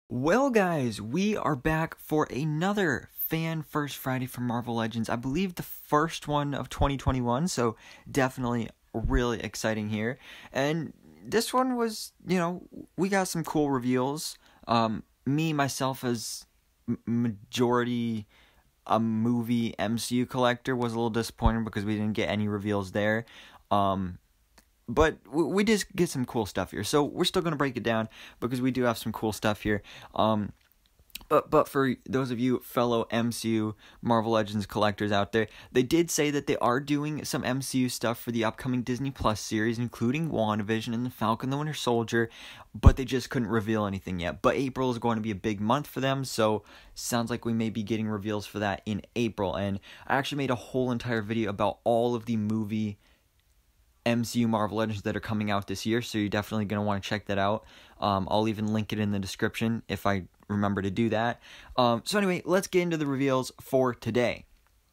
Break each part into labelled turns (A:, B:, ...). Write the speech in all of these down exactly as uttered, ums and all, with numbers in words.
A: Well, guys, we are back for another Fan First Friday from Marvel Legends. I believe the first one of twenty twenty-one, so definitely really exciting here. And this one was, you know, we got some cool reveals. Um, me, myself, as majority a movie M C U collector, was a little disappointed because we didn't get any reveals there. Um... But we did get some cool stuff here, so we're still going to break it down because we do have some cool stuff here. Um, but but for those of you fellow M C U Marvel Legends collectors out there, they did say that they are doing some M C U stuff for the upcoming Disney Plus series, including WandaVision and the Falcon and the Winter Soldier, but they just couldn't reveal anything yet. But April is going to be a big month for them, so sounds like we may be getting reveals for that in April. And I actually made a whole entire video about all of the movie M C U Marvel Legends that are coming out this year, so you're definitely going to want to check that out. Um, I'll even link it in the description if I remember to do that. Um, so anyway, let's get into the reveals for today.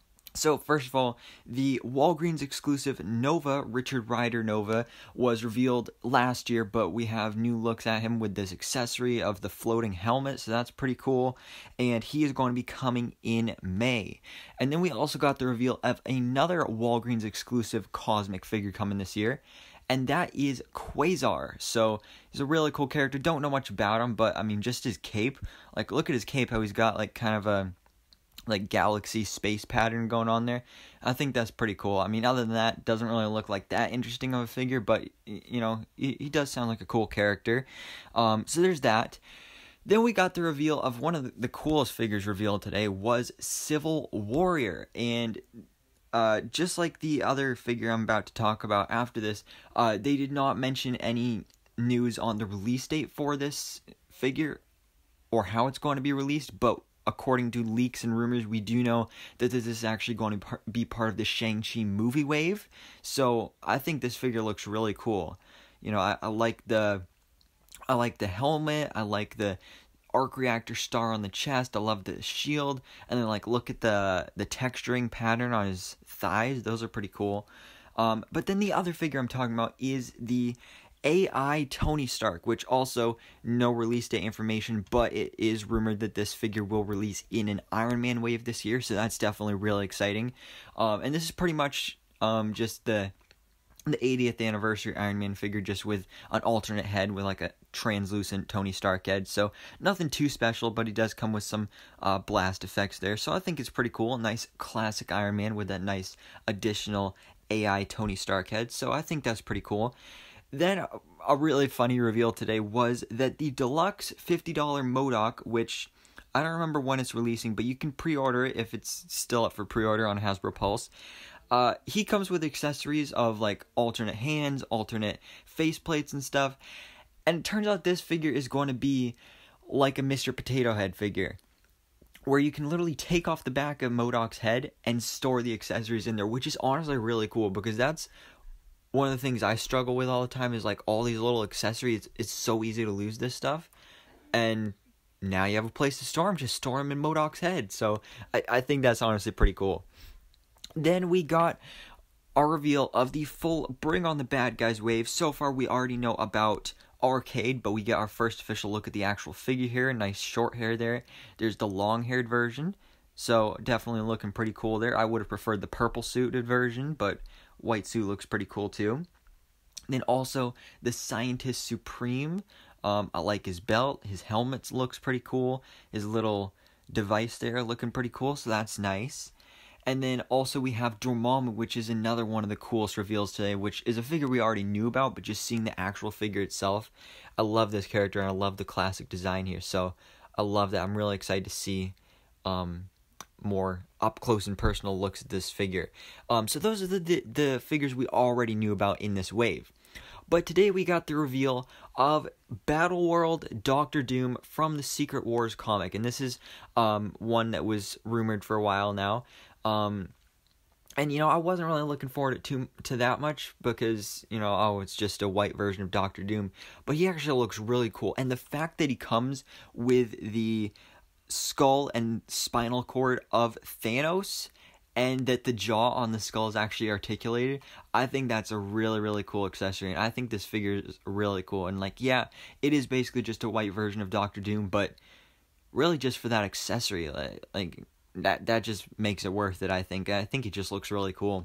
A: So first of all, the Walgreens exclusive Nova, Richard Rider Nova, was revealed last year, but we have new looks at him with this accessory of the floating helmet, so that's pretty cool, and he is going to be coming in May. And then we also got the reveal of another Walgreens exclusive cosmic figure coming this year, and that is Quasar. So he's a really cool character. Don't know much about him, but I mean, just his cape, like look at his cape, how he's got like kind of a like galaxy space pattern going on there. I think that's pretty cool. I mean, other than that, doesn't really look like that interesting of a figure, but you know, he, he does sound like a cool character. Um, so there's that. Then we got the reveal of one of the, the coolest figures revealed today was Civil Warrior, and uh, just like the other figure I'm about to talk about after this, uh, they did not mention any news on the release date for this figure or how it's going to be released, but according to leaks and rumors, we do know that this is actually going to be part of the Shang-Chi movie wave. So I think this figure looks really cool. You know, I, I like the, I like the helmet. I like the arc reactor star on the chest. I love the shield, and then like look at the the texturing pattern on his thighs. Those are pretty cool. Um, but then the other figure I'm talking about is the A I Tony Stark, which also no release date information, but it is rumored that this figure will release in an Iron Man wave this year, so that's definitely really exciting. Um, and this is pretty much um, just the the eightieth anniversary Iron Man figure, just with an alternate head with like a translucent Tony Stark head, so nothing too special, but he does come with some uh, blast effects there, so I think it's pretty cool. Nice classic Iron Man with that nice additional A I Tony Stark head, so I think that's pretty cool. Then a really funny reveal today was that the deluxe fifty dollar MODOK, which I don't remember when it's releasing, but you can pre-order it if it's still up for pre-order on Hasbro Pulse. Uh, he comes with accessories of like alternate hands, alternate faceplates and stuff. And it turns out this figure is going to be like a Mister Potato Head figure, where you can literally take off the back of MODOK's head and store the accessories in there, which is honestly really cool because that's one of the things I struggle with all the time is like all these little accessories. It's, it's so easy to lose this stuff. And now you have a place to store them. Just store them in MODOK's head. So I, I think that's honestly pretty cool. Then we got our reveal of the full Bring on the Bad Guys wave. So far we already know about Arcade, but we get our first official look at the actual figure here. Nice short hair there. There's the long-haired version. So definitely looking pretty cool there. I would have preferred the purple suited version, but white suit looks pretty cool too. Then also the Scientist Supreme. Um, I like his belt. His helmet looks pretty cool. His little device there looking pretty cool, so that's nice. And then also we have Dormammu, which is another one of the coolest reveals today, which is a figure we already knew about, but just seeing the actual figure itself. I love this character, and I love the classic design here, so I love that. I'm really excited to see um, more up close and personal looks at this figure. Um, so those are the, the the figures we already knew about in this wave. But today we got the reveal of Battle World Doctor Doom from the Secret Wars comic, and this is um, one that was rumored for a while now. Um, and you know, I wasn't really looking forward to to that much because you know, oh, it's just a white version of Doctor Doom. But he actually looks really cool, and the fact that he comes with the skull and spinal cord of Thanos, and that the jaw on the skull is actually articulated, I think that's a really, really cool accessory, and I think this figure is really cool. And like, yeah, it is basically just a white version of Doctor Doom, but really just for that accessory, like, like that that just makes it worth it, I think. I think it just looks really cool.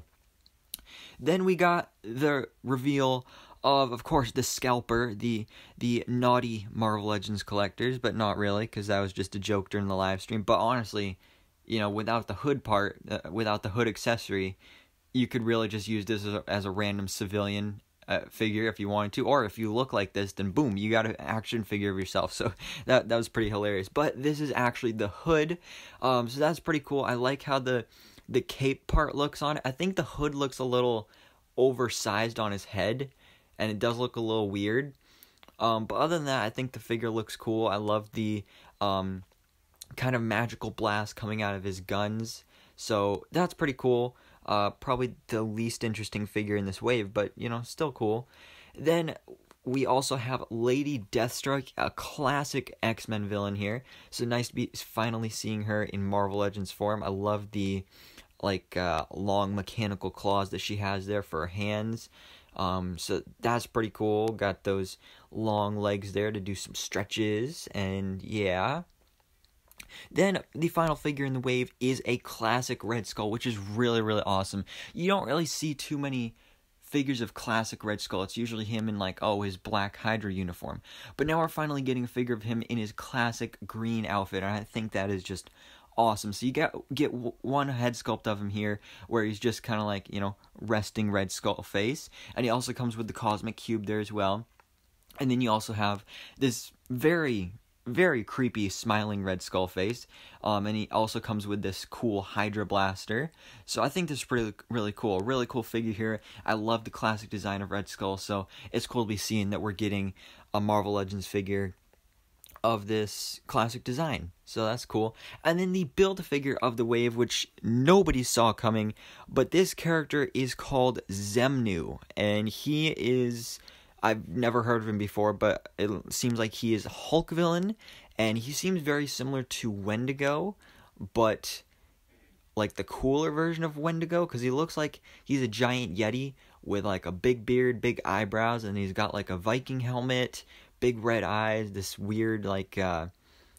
A: Then we got the reveal of, of course, the Scalper, the the naughty Marvel Legends collectors, but not really, because that was just a joke during the live stream. But honestly, you know, without the hood part, uh, without the hood accessory, you could really just use this as a, as a random civilian uh, figure if you wanted to. Or if you look like this, then boom, you got an action figure of yourself. So that that was pretty hilarious. But this is actually the hood, um, so that's pretty cool. I like how the the cape part looks on it. I think the hood looks a little oversized on his head, and it does look a little weird. Um, but other than that, I think the figure looks cool. I love the um, kind of magical blast coming out of his guns. So that's pretty cool. Uh, probably the least interesting figure in this wave, but, you know, still cool. Then we also have Lady Deathstroke, a classic X-Men villain here. So nice to be finally seeing her in Marvel Legends form. I love the like uh, long mechanical claws that she has there for her hands. Um, so that's pretty cool. Got those long legs there to do some stretches, and yeah. Then the final figure in the wave is a classic Red Skull, which is really, really awesome. You don't really see too many figures of classic Red Skull. It's usually him in like, oh, his Black Hydra uniform. But now we're finally getting a figure of him in his classic green outfit, and I think that is just awesome. So you get get one head sculpt of him here where he's just kind of like, you know, resting Red Skull face, and he also comes with the Cosmic Cube there as well. And then you also have this very, very creepy smiling Red Skull face, um, and he also comes with this cool Hydra blaster. So I think this is pretty really cool, really cool figure here. I love the classic design of Red Skull, so it's cool to be seeing that we're getting a Marvel Legends figure of this classic design. So that's cool. And then the Build-A-Figure of the wave, which nobody saw coming, but this character is called Zemnu, and he is, I've never heard of him before, but it seems like he is a Hulk villain, and he seems very similar to Wendigo, but like the cooler version of Wendigo, because he looks like he's a giant Yeti with like a big beard, big eyebrows, and he's got like a Viking helmet, big red eyes, this weird like uh,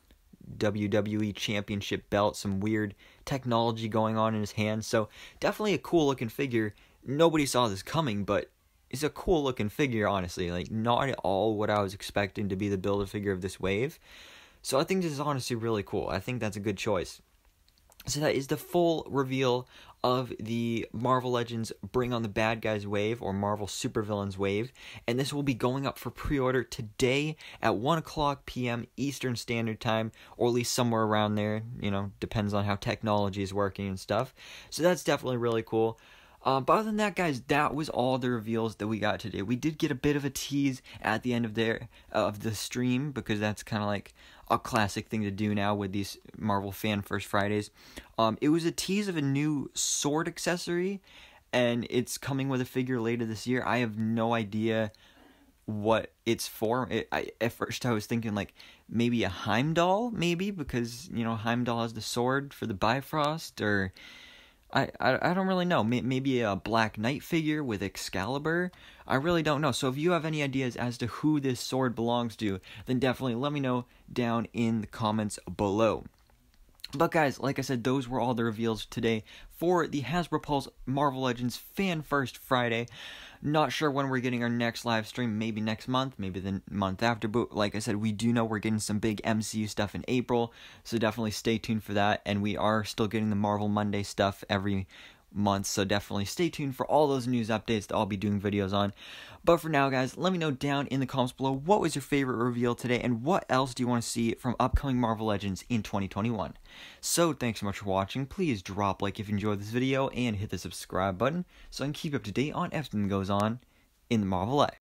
A: W W E championship belt, some weird technology going on in his hands. So definitely a cool looking figure. Nobody saw this coming, but it's a cool looking figure, honestly. Like, not at all what I was expecting to be the Build-A-Figure of this wave. So I think this is honestly really cool. I think that's a good choice. So that is the full reveal of the Marvel Legends Bring on the Bad Guys wave, or Marvel Supervillains wave, and this will be going up for pre-order today at one o'clock p m Eastern Standard Time, or at least somewhere around there. You know, depends on how technology is working and stuff. So that's definitely really cool. Uh, but other than that, guys, that was all the reveals that we got today. We did get a bit of a tease at the end of their of the stream, because that's kind of like a classic thing to do now with these Marvel Fan First Fridays. Um, it was a tease of a new sword accessory, and it's coming with a figure later this year. I have no idea what it's for. It, I, at first I was thinking like maybe a Heimdall, maybe, because, you know, Heimdall has the sword for the Bifrost, or I, I, I don't really know. Maybe a Black Knight figure with Excalibur. I really don't know. So if you have any ideas as to who this sword belongs to, then definitely let me know down in the comments below. But guys, like I said, those were all the reveals today for the Hasbro Pulse Marvel Legends Fan First Friday. Not sure when we're getting our next live stream, maybe next month, maybe the month after, but like I said, we do know we're getting some big M C U stuff in April, so definitely stay tuned for that, and we are still getting the Marvel Monday stuff every month, so definitely stay tuned for all those news updates that I'll be doing videos on. But for now, guys, let me know down in the comments below what was your favorite reveal today, and what else do you want to see from upcoming Marvel Legends in twenty twenty-one. So thanks so much for watching. Please drop a like if you enjoyed this video, and hit the subscribe button so I can keep you up to date on everything that goes on in the Marvel life.